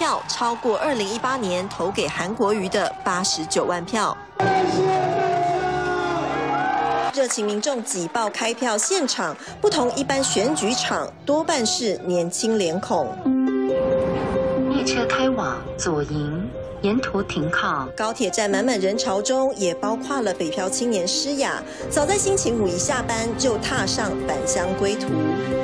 票超过2018年投给韩国瑜的89万票。热情民众挤爆开票现场，不同一般选举场，多半是年轻脸孔。 列车开往左营。 沿途停靠， 高铁站满满人潮中，也包括了北漂青年诗雅。早在星期五一下班就踏上返乡归途。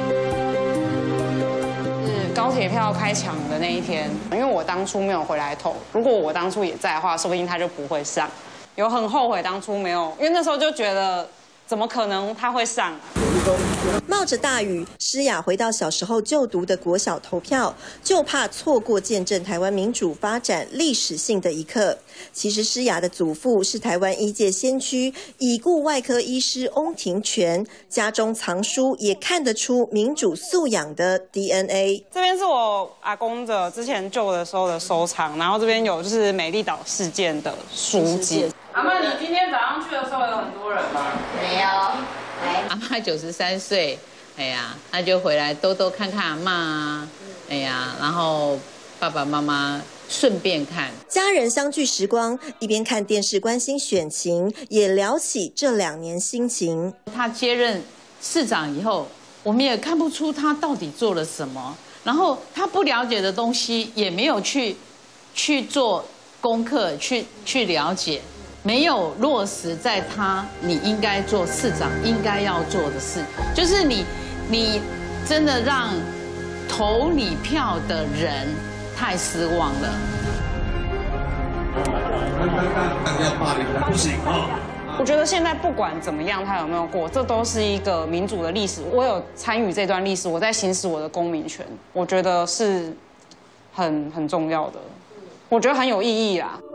是高铁票开抢的那一天，因为我当初没有回来投，如果我当初也在的话，说不定他就不会上。有很后悔当初没有，因为那时候就觉得怎么可能他会上啊？ 冒着大雨，诗雅回到小时候就读的国小投票，就怕错过见证台湾民主发展历史性的一刻。其实诗雅的祖父是台湾1届先驱已故外科医师翁庭泉，家中藏书也看得出民主素养的 DNA。 这边是我阿公的之前旧的时候的收藏，然后这边有就是美丽岛事件的书籍。阿嬤，你今天早上去的时候有很多人吗？ 没有。 阿嬤93岁，哎呀，那就回来兜兜看看阿嬤啊，哎呀，然后爸爸妈妈顺便看， 家人相聚时光，一边看电视关心选情，也聊起这2年心情。 他接任市长以后，我们也看不出他到底做了什么，然后他不了解的东西也没有去做功课，去了解。 没有落实在你应该做市长应该要做的事，就是你真的让投你票的人太失望了。 我觉得现在不管怎么样，他有没有过，这都是一个民主的历史。我有参与这段历史，我在行使我的公民权，我觉得是很重要的，我觉得很有意义啦。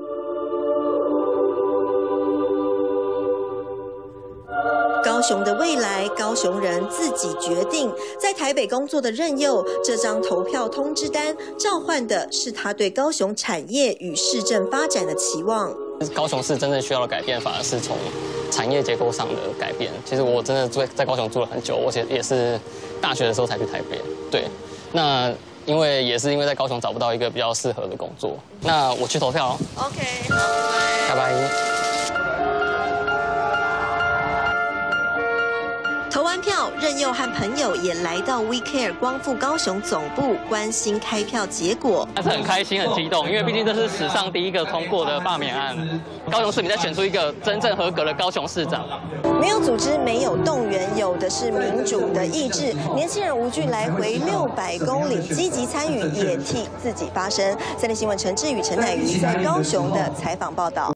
高雄的未来，高雄人自己决定。在台北工作的任佑，这张投票通知单召唤的是他对高雄产业与市政发展的期望。 高雄市真正需要的改变，反而是从产业结构上的改变。其实我真的在高雄住了很久，而且也是大学的时候才去台北。对，那因为在高雄找不到一个比较适合的工作，那我去投票。 OK， 拜拜。 投完票，任佑和朋友也来到 WeCare 光复高雄总部，关心开票结果。 但是很开心、很激动，因为毕竟这是史上第一个通过的罢免案。高雄市民在选出一个真正合格的高雄市长。 没有组织，没有动员，有的是民主的意志。年轻人无惧来回600公里，积极参与，也替自己发声。3立新闻陈志宇、陈乃瑜在高雄的采访报道。